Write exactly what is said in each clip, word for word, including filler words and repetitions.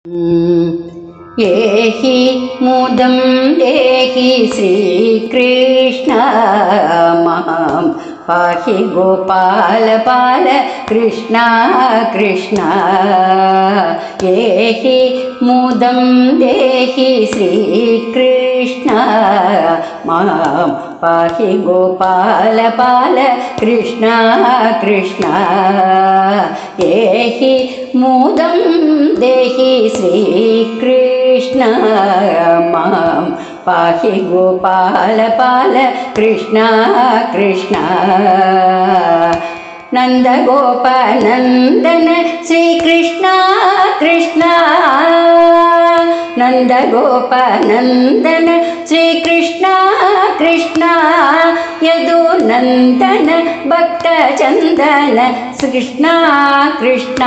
येहि मुदं देहि श्रीकृष्ण मां पाहि गोपाल बाल कृष्ण कृष्ण। येहि मुदं देहि श्रीकृष्ण मां पाहि गोपाल बाल कृष्ण कृष्ण। येहि मुदं देहि श्रीकृष्ण मां पाहि गोपाल बाल कृष्ण कृष्ण। नंद गोपनंदन श्री कृष्ण कृष्ण। नंद गोपनंदन श्री कृष्ण कृष्ण। यदुनंदन भक्त चंदन कृष्ण कृष्ण।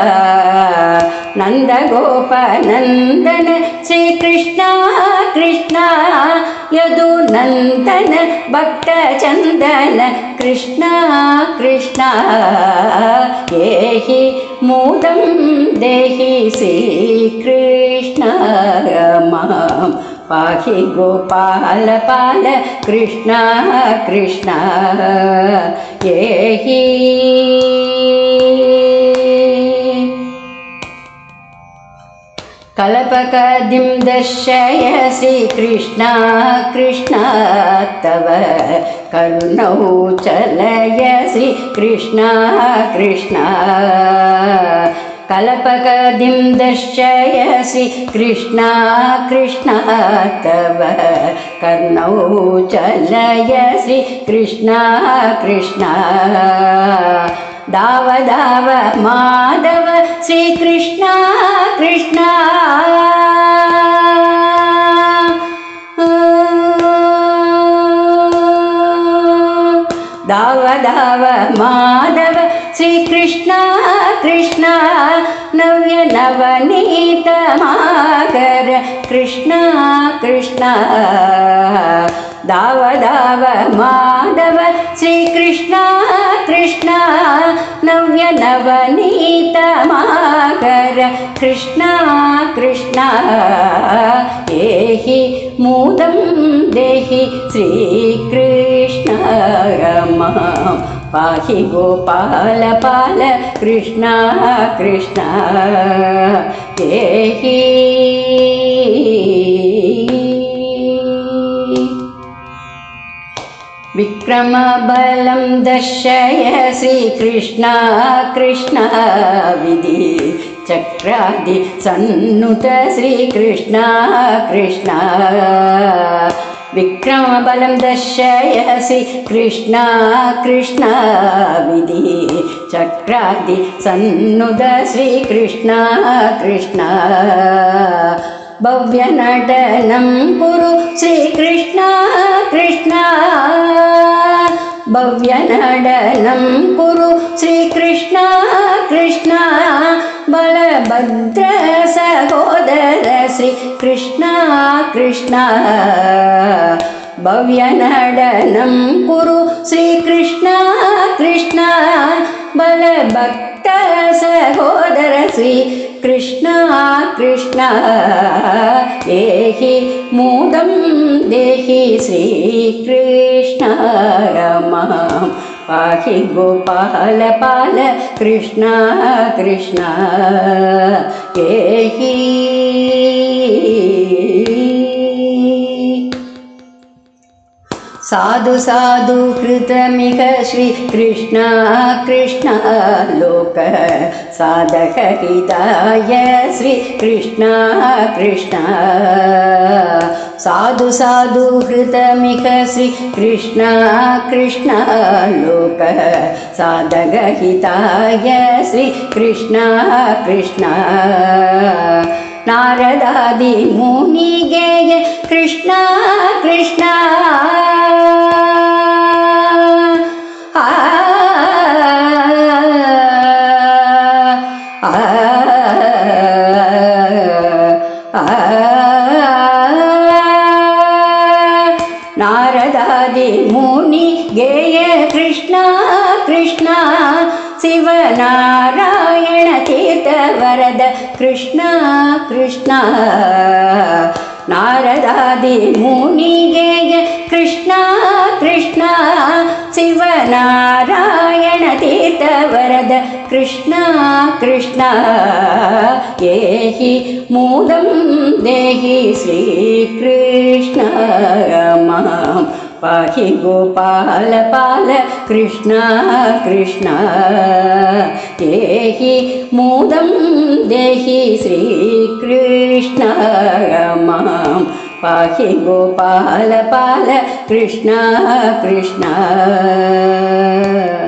नंद गोपनंदन श्री कृष्ण कृष्ण। यदुनंदन भक्त चंदन कृष्ण कृष्ण। येहि मुदं देहि श्रीकृष्ण मां पाहि गोपाल बाल कृष्ण कृष्ण। येहि कल्पकदिं दर्शय श्रीकृष्ण कृष्ण तव कर्णौ चलय श्रीकृष्ण कृष्ण। कल्पकदिं दर्शय श्रीकृष्ण कृष्ण तव कर्णौ चलय श्रीकृष्ण कृष्ण। दाव दाव माधव श्रीकृष्ण कृष्ण। दाव दाव माधव श्रीकृष्ण कृष्ण। नव्य नवनीत माकर कृष्ण कृष्ण। दाव दाव माधव श्रीकृष्ण कृष्ण। नव्य नवनीत माकर कृष्ण कृष्ण। येहि मुदं देहि श्रीकृष्ण मां पाहि गोपाल बाल कृष्ण कृष्ण। येहि विक्रम बलं दर्शय श्रीकृष्ण कृष्ण। विधि चक्रादि सन्नुत श्रीकृष्ण कृष्ण। विक्रम बलं दर्शय श्रीकृष्ण कृष्ण। विधि चक्रादि सन्नुत श्रीकृष्ण कृष्ण। भव्य नटनं कुरु श्रीकृष्ण कृष्ण। भव्य नटनं कुरु श्रीकृष्ण कृष्ण। बलभद्र सहोदर श्रीकृष्ण कृष्ण। भव्य नटनं कुरु श्रीकृष्ण कृष्ण। बलभक्त सहोदर श्रीकृष्ण कृष्ण। येहि मुदं देहि श्रीकृष्ण मां पाहि गोपाल बाल कृष्ण कृष्ण। येहि साधु साधु कृतमिह श्रीकृष्ण कृष्ण। लोक साधक हिताय श्रीकृष्ण कृष्ण। साधु साधु कृतमिह श्रीकृष्ण कृष्ण। लोक साधक हिताय श्रीकृष्ण कृष्ण। नारदादि मुनि गेय कृष्ण कृष्ण। आ आ नारदादि मुनि गेय कृष्ण कृष्ण। शिव नारायण तीर्थ वरद कृष्ण कृष्ण नारदादि मुनिगे कृष्ण कृष्ण शिवनारायण तीर्थ वरद कृष्ण कृष्ण येहि मूदं देहि श्रीकृष्ण मां पाहि गोपाल पाल कृष्ण कृष्ण येहि मूदं देहि श्रीकृष्ण मां पाहि गोपाल पाल कृष्ण कृष्ण।